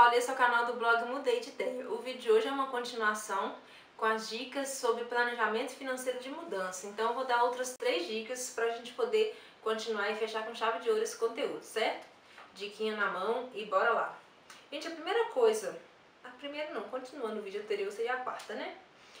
pessoal, esse é o canal do blog Mudei de Ideia. O vídeo de hoje é uma continuação com as dicas sobre planejamento financeiro de mudança. Então eu vou dar outras 3 dicas para a gente poder continuar e fechar com chave de ouro esse conteúdo, certo? Diquinha na mão e bora lá. Gente, continuando o vídeo anterior, seria a quarta, né?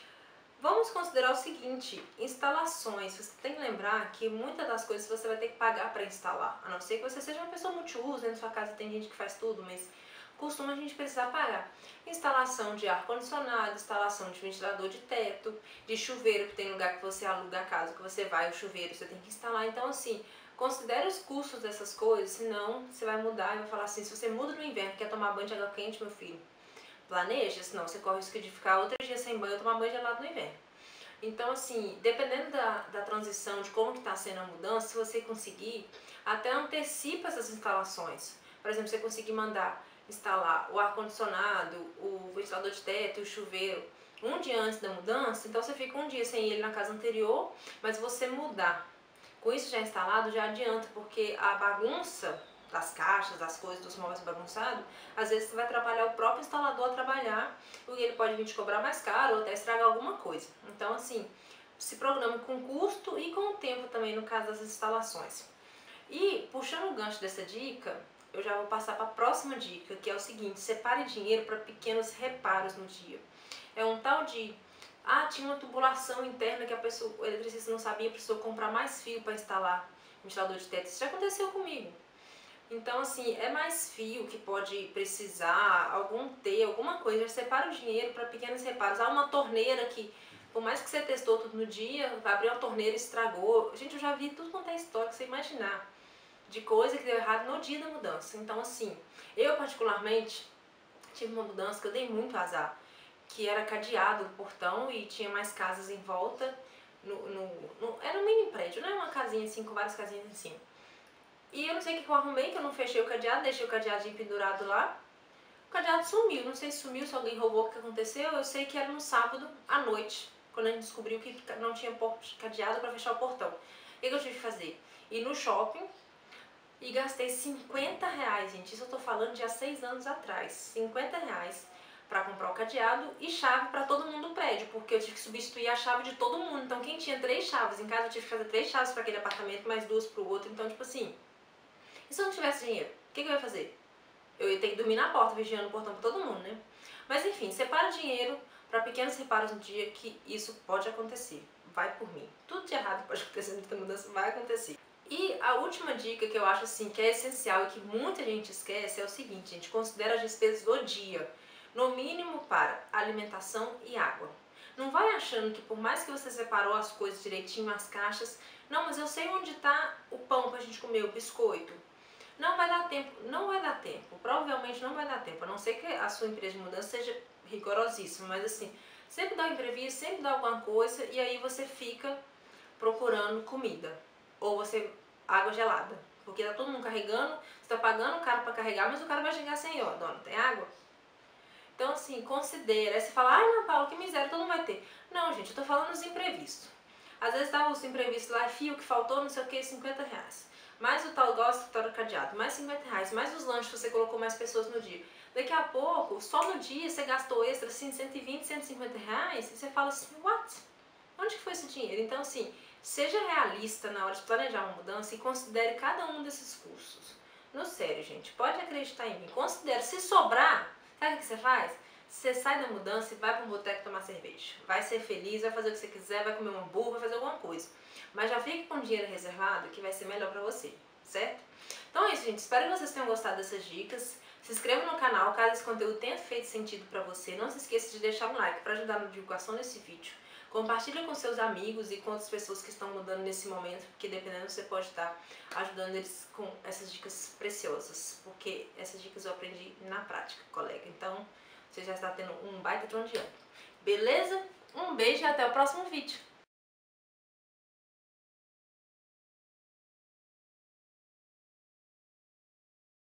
Vamos considerar o seguinte, instalações. Você tem que lembrar que muitas das coisas você vai ter que pagar para instalar, a não ser que você seja uma pessoa multiuso, dentro da sua casa tem gente que faz tudo, mas costuma a gente precisar pagar. Instalação de ar-condicionado, instalação de ventilador de teto, de chuveiro, que tem lugar que você aluga a casa, que você vai, o chuveiro você tem que instalar. Então assim, considere os custos dessas coisas, senão você vai mudar e vai falar assim, se você muda no inverno, quer tomar banho de água quente, meu filho, planeja, senão você corre o risco de ficar outro dia sem banho ou tomar banho gelado no inverno. Então, assim, dependendo da transição, de como que está sendo a mudança, se você conseguir, até antecipa essas instalações. Por exemplo, você conseguir mandar instalar o ar-condicionado, o ventilador de teto e o chuveiro um dia antes da mudança, então você fica um dia sem ele na casa anterior, mas você mudar. Com isso já instalado, já adianta, porque a bagunça das caixas, das coisas, dos móveis bagunçados, às vezes você vai atrapalhar o próprio instalador a trabalhar, porque ele pode vir te cobrar mais caro ou até estragar alguma coisa. Então, assim, se programa com custo e com o tempo também, no caso das instalações. E, puxando o gancho dessa dica, eu já vou passar para a próxima dica, que é o seguinte, separe dinheiro para pequenos reparos no dia. É um tal de, tinha uma tubulação interna que o eletricista não sabia, precisou comprar mais fio para instalar ventilador de teto. Isso já aconteceu comigo. Então, assim, é mais fio que pode precisar, alguma coisa. Já separa o dinheiro para pequenos reparos. Há uma torneira que, por mais que você testou tudo no dia, vai abrir uma torneira e estragou. Gente, eu já vi tudo quanto é história que você imaginar, de coisa que deu errado no dia da mudança. Então, assim, eu particularmente tive uma mudança que eu dei muito azar, que era cadeado o portão e tinha mais casas em volta. Era um mini prédio, não é uma casinha assim, com várias casinhas em cima. E eu não sei o que eu arrumei, que eu não fechei o cadeado, deixei o cadeadinho pendurado lá. O cadeado sumiu, não sei se sumiu, se alguém roubou, o que aconteceu. Eu sei que era no sábado à noite, quando a gente descobriu que não tinha cadeado para fechar o portão. O que eu tive que fazer? Ir no shopping e gastei 50 reais, gente. Isso eu tô falando de há 6 anos atrás. 50 reais para comprar o cadeado e chave para todo mundo do prédio, porque eu tive que substituir a chave de todo mundo. Então quem tinha 3 chaves em casa, eu tive que fazer 3 chaves para aquele apartamento, mais 2 para o outro. Então, tipo assim, e se eu não tivesse dinheiro, o que eu ia fazer? Eu ia ter que dormir na porta, vigiando o portão para todo mundo, né? Mas enfim, separa dinheiro para pequenos reparos no dia, que isso pode acontecer. Vai por mim. Tudo de errado pode acontecer nessa mudança, vai acontecer. E a última dica que eu acho assim que é essencial e que muita gente esquece é o seguinte, gente, considera as despesas do dia, no mínimo para alimentação e água. Não vai achando que por mais que você separou as coisas direitinho, as caixas, não, mas eu sei onde está o pão pra gente comer, o biscoito. Não vai dar tempo, não vai dar tempo, provavelmente não vai dar tempo, a não ser que a sua empresa de mudança seja rigorosíssima, mas assim, sempre dá um imprevisto, sempre dá alguma coisa e aí você fica procurando comida, ou água gelada, porque tá todo mundo carregando, você tá pagando o cara para carregar, mas o cara vai chegar sem, ó, dona, tem água? Então assim, considera, aí você fala, ai não, Paulo, que miséria, todo mundo vai ter. Não, gente, eu tô falando dos imprevistos. Às vezes dá os imprevistos lá, fio que faltou, não sei o que, 50 reais. Mais o tal do cadeado, mais 50 reais, mais os lanches que você colocou mais pessoas no dia. Daqui a pouco, só no dia, você gastou extra, assim, 120, 150 reais, e você fala assim, what? Onde que foi esse dinheiro? Então, assim, seja realista na hora de planejar uma mudança e considere cada um desses custos. No sério, gente, pode acreditar em mim, considere. Se sobrar, sabe o que você faz? Você sai da mudança e vai para um boteco tomar cerveja. Vai ser feliz, vai fazer o que você quiser, vai comer um hambúrguer, vai fazer alguma coisa. Mas já fique com dinheiro reservado que vai ser melhor pra você, certo? Então é isso, gente. Espero que vocês tenham gostado dessas dicas. Se inscreva no canal caso esse conteúdo tenha feito sentido pra você. Não se esqueça de deixar um like para ajudar na divulgação desse vídeo. Compartilhe com seus amigos e com outras pessoas que estão mudando nesse momento, porque dependendo você pode estar ajudando eles com essas dicas preciosas, porque essas dicas eu aprendi na prática, colega. Então, você já está tendo um baita de um dia. Beleza? Um beijo e até o próximo vídeo.